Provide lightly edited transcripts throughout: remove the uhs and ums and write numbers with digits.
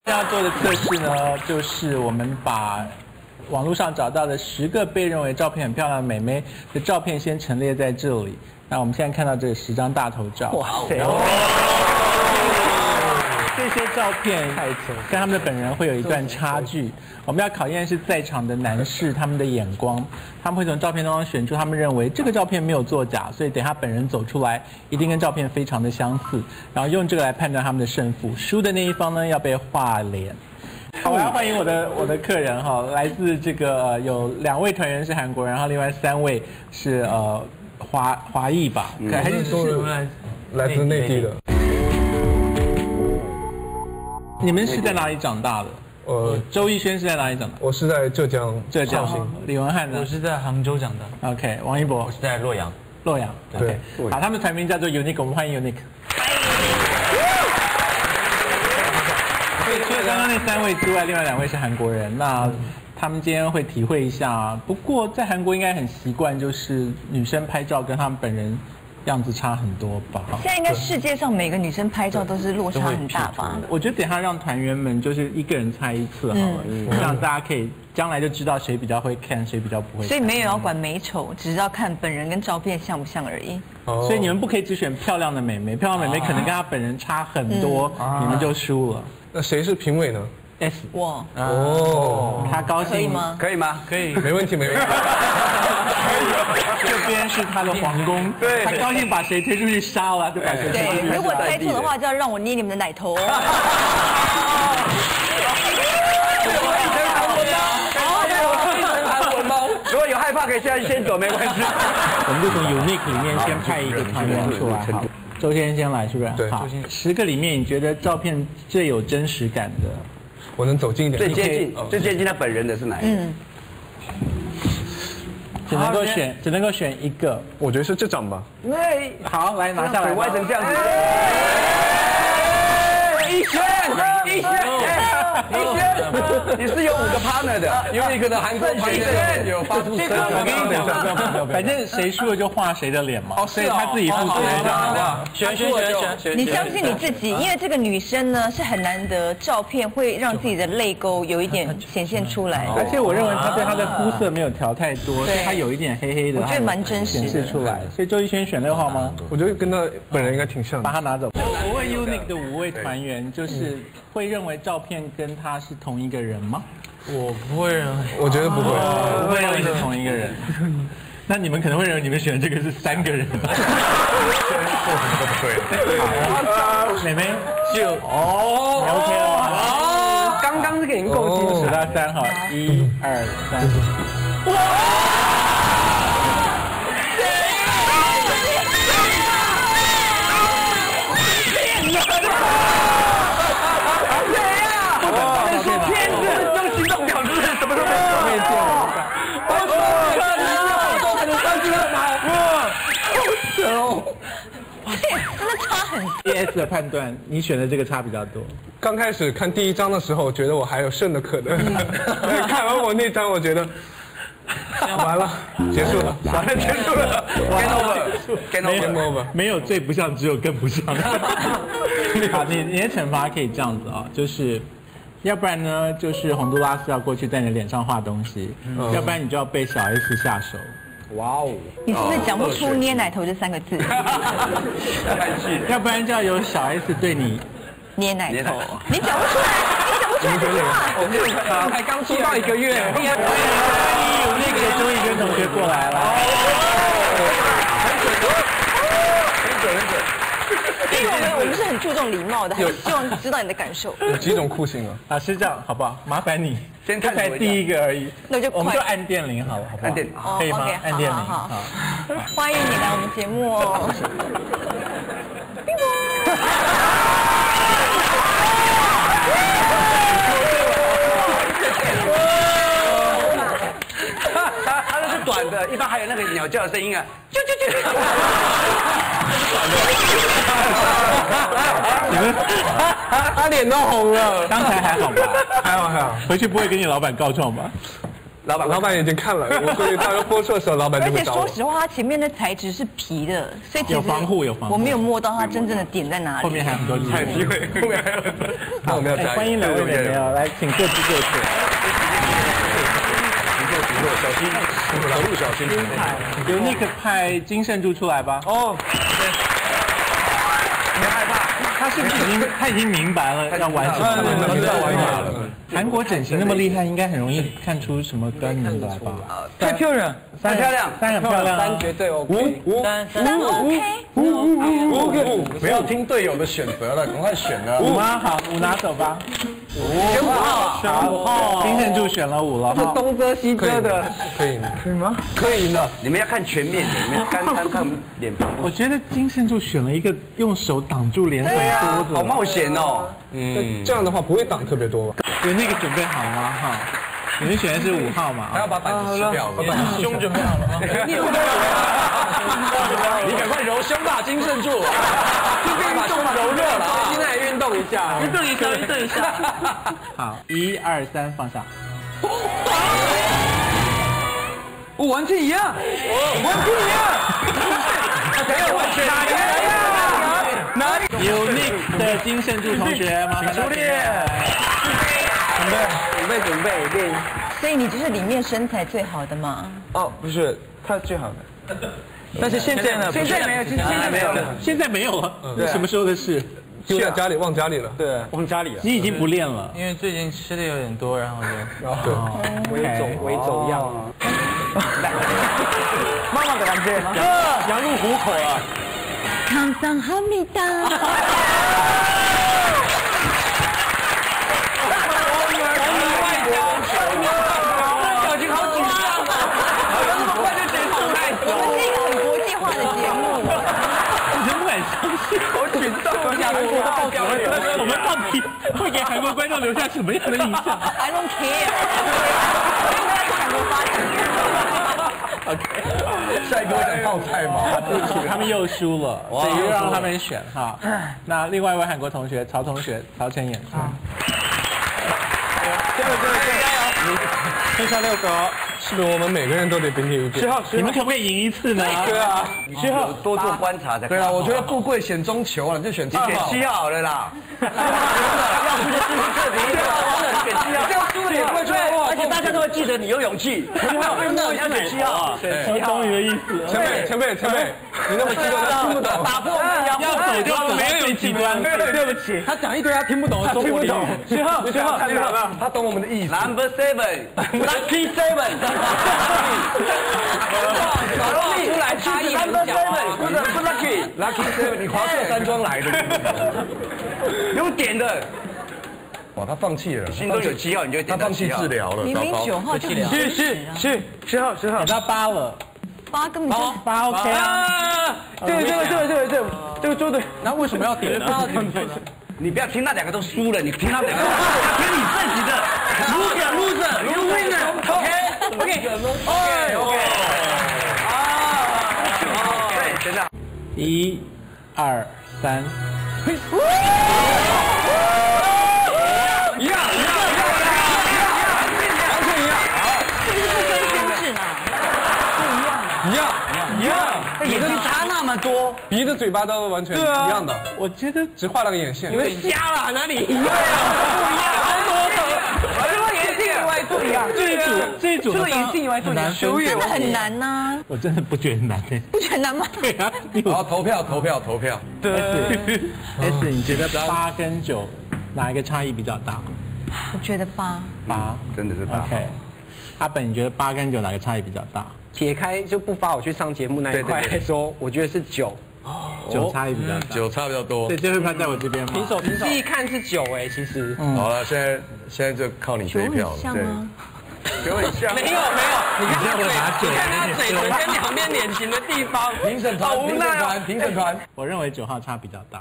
要做的测试呢，就是我们把网络上找到的10个被认为照片很漂亮的美眉的照片先陈列在这里。那我们现在看到这10张大头照，哇塞！这些照片跟他们的本人会有一段差距。我们要考验是在场的男士他们的眼光，他们会从照片当中选出他们认为这个照片没有作假，所以等他本人走出来，一定跟照片非常的相似，然后用这个来判断他们的胜负。输的那一方呢要被画脸。好，我要欢迎我的客人哈，来自这个有2位团员是韩国人，然后另外3位是华裔吧，还是来自内地的。 你们是在哪里长大的？周逸轩是在哪里长大？ 我是在浙江。李文翰呢？ 我是在杭州长大。 OK， 王一博， 我是在洛阳。 对。好，他们的团名叫做 UNIQ， 我们欢迎 UNIQ。除了刚刚那3位之外，另外2位是韩国人。那他们今天会体会一下，不过在韩国应该很习惯，就是女生拍照跟他们本人样子差很多吧？ 现在应该世界上每个女生拍照都是落差很大吧？ 我觉得等一下让团员们就是一个人猜1次好了，这样大家可以将来就知道谁比较会看，谁比较不会看。 所以没有要管美丑，只是要看本人跟照片像不像而已。 所以你们不可以只选漂亮的美眉，漂亮美眉可能跟她本人差很多，你们就输了。 那谁是评委呢 ？S。 哇。 他高兴可以吗？ 可以吗？ 可以， 没问题。 这边是他的皇宫，对，他高兴把谁推出去杀了，就把谁推出去。 对，如果猜错的话，就要让我捏你们的奶头。 如果有害怕，可以现在先走，没关系。 我们就从 UNIQ 里面先派一个团员出来，好。周先生先来，是不是？ 对。 好，10个里面，你觉得照片最有真实感的？ 我能走近一点。 最接近他本人的是哪一个？ 只能够选1个。 我觉得是这张吧。 好，来拿下来。 歪成这样子。逸轩，你是有5个 partner 的，有一个的韩国团员有发出声。 我跟你讲，反正谁输了就画谁的脸嘛，所以他自己负责任，好不好？ 选。你相信你自己，因为这个女生呢是很难得，照片会让自己的泪沟有一点显现出来。 而且我认为她对她的肤色没有调太多，所以她有一点黑黑的， 我觉得蛮真实的， 显示出来。所以周逸轩选6号吗？ 我觉得跟他本人应该挺像的。 把他拿走。我问 UNIQ 的5位团员，就是会认为照片跟他是同一个人吗？ 我不会认为， 我觉得不会， 不会认为是同一个人。那你们可能会认为你们选的这个是3个人。好，妹妹就OK 了。 刚刚这个已经够精数到3号，1、2、3。哇！ 真的差很多。 ES 的判断，你选的这个差比较多。 刚开始看第1张的时候，觉得我还有胜的可能。看完我那张，我觉得完了，结束了。Game over。 没有最不像，只有更不像。好，你的惩罚可以这样子啊，就是要不然呢，就是洪都拉斯要过去在你的脸上画东西，要不然你就要被小 S 下手。 哇哦！你是不是讲不出捏奶头这3个字？ 要不然就要有小 S 对你捏奶头，你讲不出来，你讲不出来这句话。 我才刚出道1个月。 欢迎那个周逸轩同学过来了。 因为我们是很注重礼貌的，还是希望知道你的感受。 有几种酷刑啊？ 是这样，好不好？麻烦你， 先看才第1个而已。 那就我们就按电铃好了，好不好？ 按电铃可以吗？按电铃。 好。欢迎你来我们节目哦。 它那是短的，一般还有那个鸟叫的声音啊，啾啾啾。 你们， 他脸都红了。 刚才还好吧？ 还好。 回去不会跟你老板告状吧？ 老板已经看了，我估计到时候播出的时候，老板就而且会找我。 说实话，它前面的材质是皮的，所以其实有防护我没有摸到它真正的点在哪里。 后面还有很多机还有机会，后面还有。那我们要加油！ 欢迎两位美眉哦，来，请各自就位。 小心，走路小心。 UNIQ 派金圣柱出来吧。 哦，别害怕， 他已经明白了要玩什么， 知道玩哪了。 韩国整形那么厉害，应该很容易看出什么端倪来吧？ 太漂亮， 太漂亮，三很漂亮， 三绝对 OK， 三 OK， 5， 不要听队友的选择了，赶快选了。 5吗？好，5拿走吧。 选5号， 选5号，金圣柱选了5了。 是东遮西遮的， 可以吗？ 可以吗？ 可以的，你们要看全面的，你们看脸庞。 我觉得金圣柱选了一个用手挡住脸很多的， 好冒险哦。 这样的话不会挡特别多吧？ 有那个准备好了吗？哈，你们选的是5号嘛？ 还要把板子吃掉，把板子胸准备好了吗？你赶快揉胸吧，金圣柱，把胸揉热了啊！现在运动一下，运动一下。 好，1、2、3，放下。 完全一样，没有完全哪里 UNIQ 的金圣柱同学，麻烦出列。 准备练。 所以你就是里面身材最好的嘛？ 哦，不是，他最好的。但是现在呢？现在没有，现在没有了。 现在没有了，什么时候的事？ 丢在家里，忘家里了。 对，忘家里了。 你已经不练了， 因为最近吃的有点多，然后就微走样。妈妈的感觉，羊入虎口了。 康桑哈密达。 我们到底会给韩国观众留下什么样的印象 ？I don't care。韩国发展。 OK。下一个我讲泡菜嘛， 对不起，他们又输了，所以又让他们选哈。那另外一位韩国同学曹同学，曹晨演出。 加油！ 剩下6个，是不是我们每个人都得顶你一遍？ 你们可不可以赢一次呢？ 对啊，7号多做观察才。 对啊，我觉得富贵险中求啊，就选7号。 选7号好了啦。要不就这里，选7号，这样输了也不会错，而且大家都会记得你有勇气。7号，真的，你要选7号。 7号，终于的意思。 前辈，你那么激动，他听不懂。 打破我们要走就走，没有最极端。 对不起，他讲一堆他听不懂的中国语。7号，他懂我们的意思。 Number 7，Lucky 7。小肉蜜出来差异很小啊，不 Lucky 7， 你华硕山庄来的， 用点的。 哇，他放弃了， 心中有7号，你就他放弃治疗了。 明明9号就是10号， 给他8了 8根本就 ，8 OK 啊。 这个做对。 那为什么要点呢？ 你不要听那2个都输了，你听他2个，听你自己的 loser，you winner，OK。对，等等。 1、2、3。 一样，完全一样。 这个是不分肤质呢？ 一样。 眼睛差那么多， 鼻子、嘴巴都完全一样的。 我觉得只画了个眼线。 你们瞎了哪里？一样，不一样。 这一组除了眼镜以外， 很难分， 真的很难呐。 我真的不觉得难诶。 不觉得难吗？ 对啊， 好，投票。 S，你觉得8跟9哪一个差异比较大我觉得8。 8， 真的是8。 OK。阿本，你觉得8跟9哪个差异比较大撇开就不发我去上节目那一块来说，我觉得是9。 ？9差异比较大。 9差比较多。 对，这会票在我这边吗？ 平手。仔细看是9哎，其实。 好了，现在就靠你这一票了。 像吗？ 有点像。 没有，你看他嘴，你看他嘴唇跟两边脸型的地方。 评审团。 我认为9号差比较大。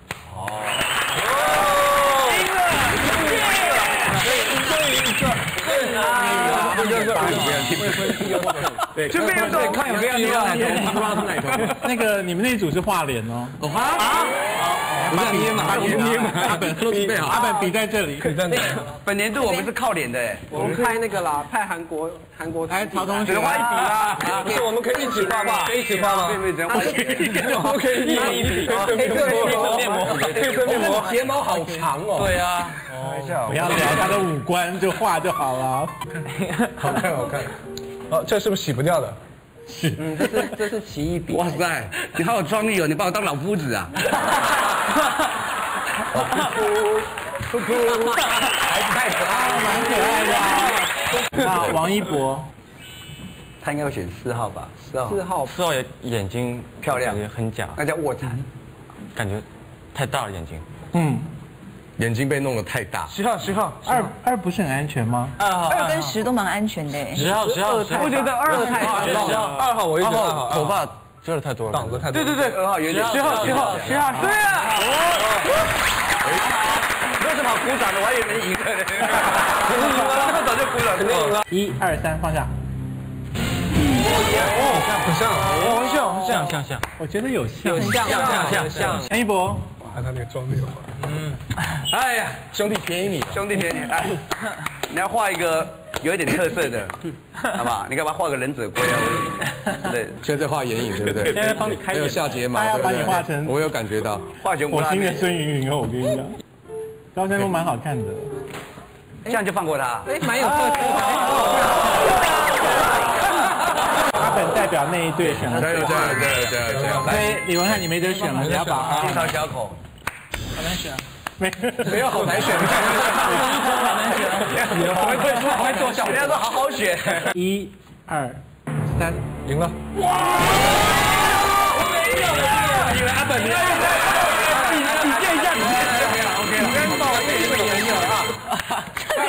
对，这边看有没有哪头，不知道是哪头。 那个你们那组是画脸哦。 不是捏嘛，捏嘛， 阿本准备好，阿本笔在这里。 本年度我们是靠脸的哎， 我们拍那个啦，拍韩国， 来，曹同学只画一笔啦。 不是，我们可以一起画吧？可以一起画吗？ 对，只要画一笔。 我们可以一笔。黑色面膜，黑色面膜， 睫毛好长哦。对啊。 不要聊他的五官，就画就好了。 好看，好看。哦，这是不是洗不掉的？ 是。 这是奇异笔。哇塞，你好有创意哦！你把我当老夫子啊？ 哭， 孩子太可爱了， 蛮可爱的。那王一博， 他应该会选4号吧？4号 4号眼睛漂亮， 很假， 那叫卧蚕， 感觉太大了眼睛。 眼睛被弄得太大。 10号， 二不是很安全吗 ？2跟10都蛮安全的。 10号， 我觉得2太大。2号我也觉得2号， 头发遮的太多了， 挡子太多。 对，2号有点。 10号，对啊。 为什么鼓掌的？我还以为你赢了呢。我早就鼓掌，肯定赢了。 1、2、3，放下。 很像， 我觉得有像， 像。 王一博， 他那个妆没有。 哎呀，兄弟便宜你，哎，你要画一个有一点特色的，好不好？你干嘛画个忍者龟啊？对， 现在画眼影，对不对？ 现在帮你开， 还有下睫毛， 他要把你画成， 我有感觉到， 画熊。 我新的孙云云哦，我跟你讲，高山峰蛮好看的， 这样就放过他。 哎，蛮有特色。 阿本代表那一队选了， 对。 所以李文翰你没得选了，你要把经常小口， 好难选， 没有好难选， 好难选， 我们会说好做小，人家说好好选。 1、2、3， 赢了。 哇！我没有，以为阿本你比见一下，OK 了，真的，这个也有啊。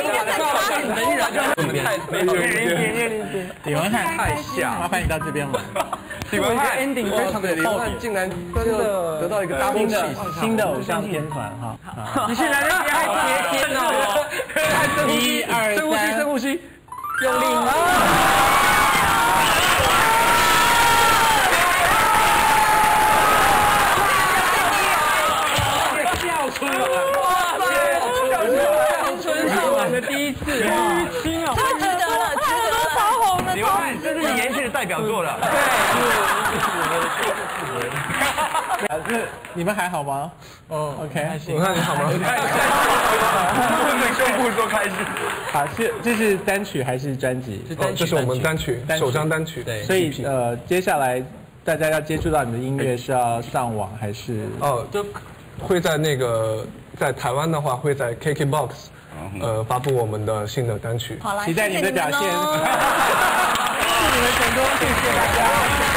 李文翰太像， 麻烦你到这边了。 李文翰 ending 非常的李文翰竟然真的得到一个大名气， 新的偶像天团哈。 你现在还贴天哦 ！1、2、3， 深呼吸， 用力啊！笑出来！哇塞，笑出来的第一次，淤青啊！ 太值得了，超红的， 你们看，这是延续的代表作了。 对，你们还好吗？OK， 我看你好吗？ 胸部说开心。 好，这是单曲还是专辑？ 这是我们单曲，首张单曲。 对，所以接下来大家要接触到你的音乐是要上网还是？ 都会在那个在台湾的话会在 KKBOX 发布我们的新的单曲。 好啦， 期待你的表现。 谢谢你们哦祝你们成功，谢谢大家。